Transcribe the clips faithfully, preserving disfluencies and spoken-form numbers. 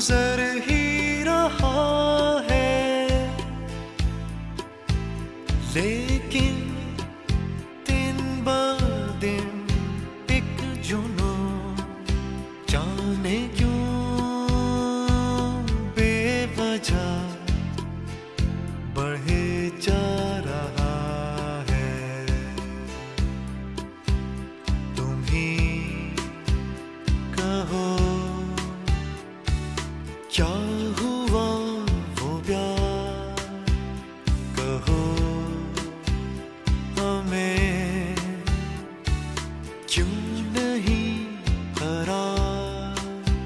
गुजर ही रहा है, लेकिन दिन ब दिन एक जुनून जाने क्यों बेवजह बढ़े जा रहा है। तुम ही कहो क्या हुआ वो प्यार, कहो हमें क्यों नहीं करार।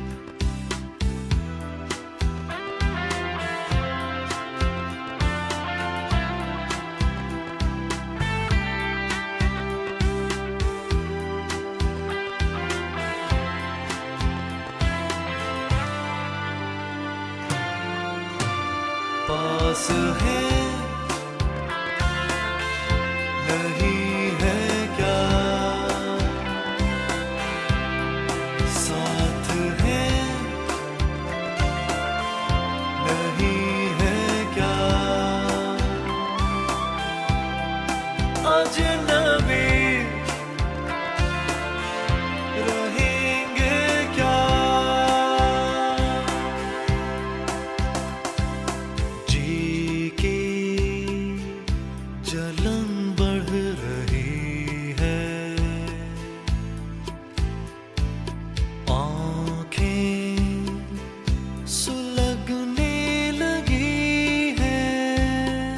पास है नहीं है क्या, साथ है नहीं है क्या, अजनबी रहेंगे क्या। जी की जलन बढ़ रही है, आँखें सुलगने लगी हैं।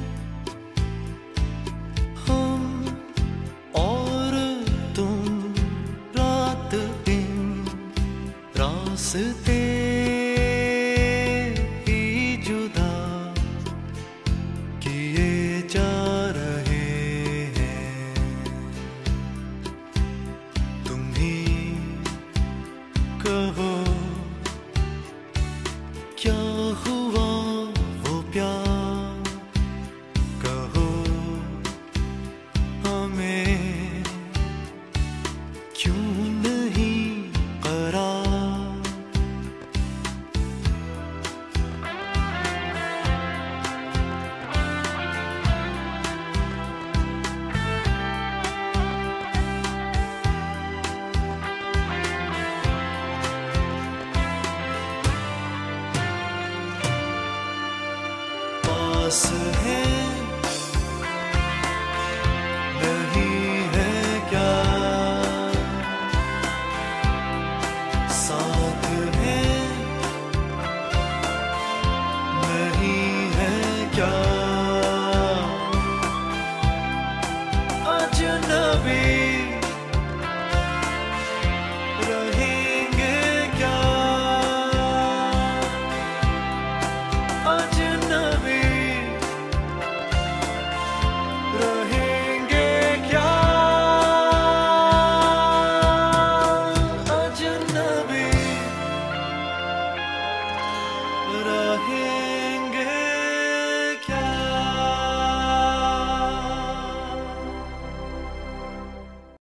हम और तुम रात दिन रास्ते